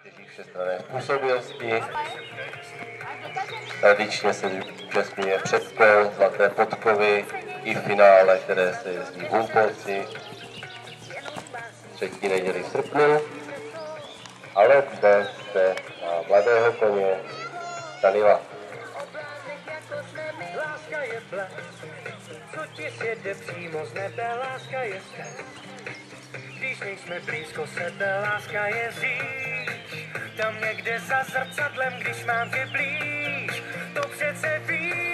soutěží všestranné způsobilosti. Tradičně se účastňuje předkol, zlaté podkovy i v finále, které se jezdí v Humpolci třetí neděli v srpnu. Ale dnes jste na mladého koně Danila. Láska je blesk, co ti sjede přímo z nebe, láska je stres. Když nejsme blízko sebe, láska je říč, tam někde za zrcadlem, když mám tě blíž, to přece víš.